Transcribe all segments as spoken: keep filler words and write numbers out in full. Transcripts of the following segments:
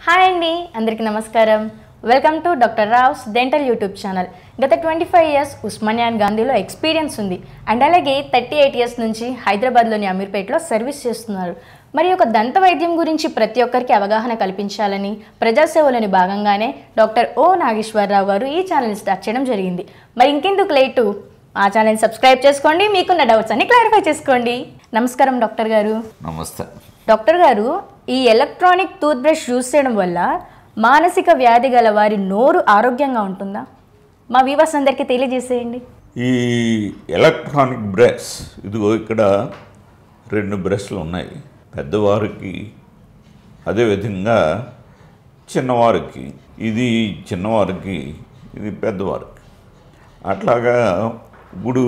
Hi అండి, అందరికీ నమస్కారం. Welcome to doctor Rao's dental YouTube channel. గత ట్వంటీ ఫైవ్ ఇయర్స్ ఉస్మానియా గాంధీలో ఎక్స్పీరియన్స్ ఉంది అండ్ అలాగే థర్టీ ఎయిట్ ఇయర్స్ నుంచి హైదరాబాద్లోని అమీర్పేటలో సర్వీస్ చేస్తున్నారు. మరి ఒక దంత వైద్యం గురించి ప్రతి ఒక్కరికి అవగాహన కల్పించాలని ప్రజాసేవలోని భాగంగానే డాక్టర్ ఓ నాగేశ్వరరావు గారు ఈ ఛానల్ని స్టార్ట్ చేయడం జరిగింది. మరి ఇంకెందుకు లేటు, ఆ ఛానల్ని సబ్స్క్రైబ్ చేసుకోండి, మీకున్న డౌట్స్ అన్ని క్లారిఫై చేసుకోండి. నమస్కారం డాక్టర్ గారు. నమస్తే డాక్టర్ గారు, ఈ ఎలక్ట్రానిక్ టూత్ బ్రష్ యూజ్ చేయడం వల్ల మానసిక వ్యాధి గల వారి నోరు ఆరోగ్యంగా ఉంటుందా? మా వ్యూవర్స్ అందరికీ తెలియజేసేయండి. ఈ ఎలక్ట్రానిక్ బ్రష్, ఇదిగో ఇక్కడ రెండు బ్రష్లు ఉన్నాయి, పెద్దవారికి అదేవిధంగా చిన్నవారికి. ఇది చిన్నవారికి, ఇది పెద్దవారికి. అట్లాగా ఇప్పుడు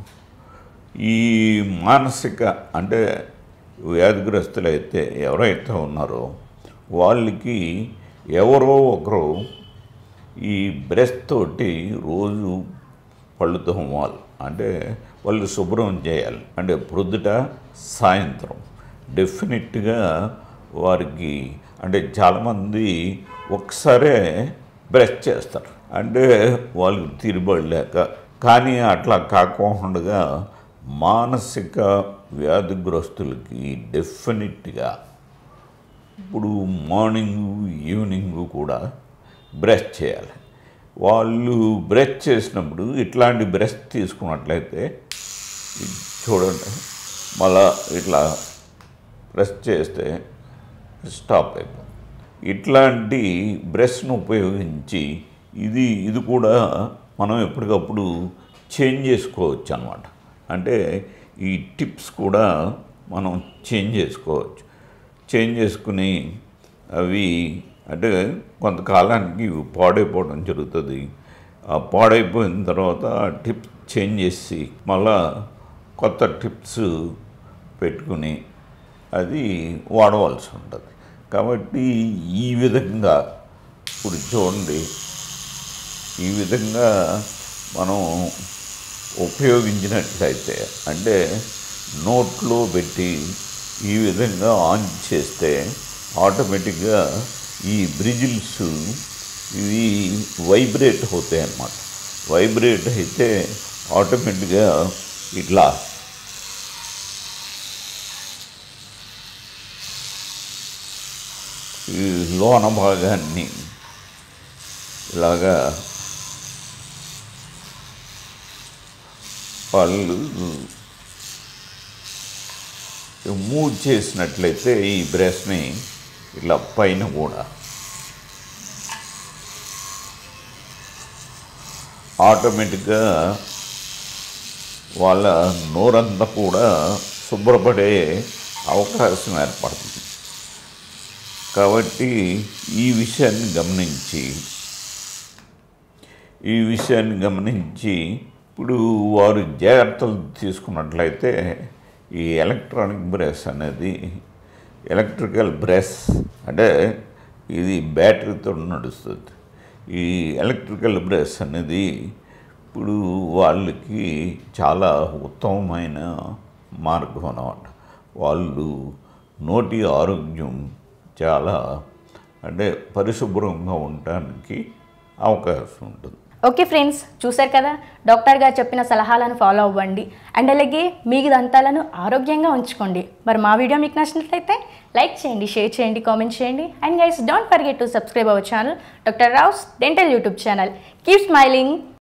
ఈ మానసిక అంటే వ్యాధిగ్రస్తులైతే ఎవరైతే ఉన్నారో వాళ్ళకి ఎవరో ఒకరు ఈ బ్రష్ తోటి రోజు పళ్ళు తోమాలి, అంటే వాళ్ళు శుభ్రం చేయాలి. అంటే ప్రొద్దుట సాయంత్రం డెఫినెట్గా వారికి, అంటే చాలామంది ఒకసారే బ్రష్ చేస్తారు, అంటే వాళ్ళకి తిరబడలేక. కానీ అట్లా కాకుండా మానసిక వ్యాధిగ్రస్తులకి డెఫినెట్గా ఇప్పుడు మార్నింగ్ ఈవినింగ్ కూడా బ్రష్ చేయాలి. వాళ్ళు బ్రష్ చేసినప్పుడు ఇట్లాంటి బ్రష్ తీసుకున్నట్లయితే చూడండి, మళ్ళా ఇట్లా బ్రష్ చేస్తే స్టాప్ అయిపోతుంది. ఇట్లాంటి బ్రష్ను ఉపయోగించి ఇది ఇది కూడా మనం ఎప్పటికప్పుడు చేంజ్ చేసుకోవచ్చు అన్నమాట. అంటే ఈ టిప్స్ కూడా మనం చేంజ్ చేసుకోవచ్చు. చేంజ్ చేసుకుని అవి అంటే కొంతకాలానికి పాడైపోవడం జరుగుతుంది. ఆ పాడైపోయిన తర్వాత టిప్స్ చేంజ్ చేసి మళ్ళా కొత్త టిప్స్ పెట్టుకుని అది వాడవలసి ఉంటుంది. కాబట్టి ఈ విధంగా ఇప్పుడు చూడండి, ఈ విధంగా మనం ఉపయోగించినట్లయితే, అంటే నోట్లో పెట్టి ఈ విధంగా ఆన్ చేస్తే ఆటోమేటిక్గా ఈ బ్రిజిల్స్ ఇవి వైబ్రేట్ అవుతాయి అన్నమాట. వైబ్రేట్ అయితే ఆటోమేటిక్గా ఇట్లా ఈ లోన భాగాన్ని ఇలాగా వాళ్ళు మూవ్ చేసినట్లయితే ఈ బ్రష్ని ఇట్లా పైన కూడా ఆటోమేటిక్గా వాళ్ళ నోరంతా కూడా శుభ్రపడే అవకాశం ఏర్పడుతుంది. కాబట్టి ఈ విషయాన్ని గమనించి ఈ విషయాన్ని గమనించి ఇప్పుడు వారు జాగ్రత్తలు తీసుకున్నట్లయితే ఈ ఎలక్ట్రానిక్ బ్రష్ అనేది, ఎలక్ట్రికల్ బ్రష్ అంటే ఇది బ్యాటరీతో నడుస్తుంది. ఈ ఎలక్ట్రికల్ బ్రష్ అనేది ఇప్పుడు వాళ్ళకి చాలా ఉత్తమమైన మార్గం అన్నమాట. వాళ్ళు నోటి ఆరోగ్యం చాలా అంటే పరిశుభ్రంగా ఉండటానికి అవకాశం ఉంటుంది. ఓకే ఫ్రెండ్స్, చూశారు కదా, డాక్టర్ గారు చెప్పిన సలహాలను ఫాలో అవ్వండి అండ్ అలాగే మీ దంతాలను ఆరోగ్యంగా ఉంచుకోండి. మరి మా వీడియో మీకు నచ్చినట్లయితే లైక్ చేయండి, షేర్ చేయండి, కామెంట్ చేయండి. And guys, don't forget to subscribe our channel doctor Rao's dental YouTube channel. Keep smiling.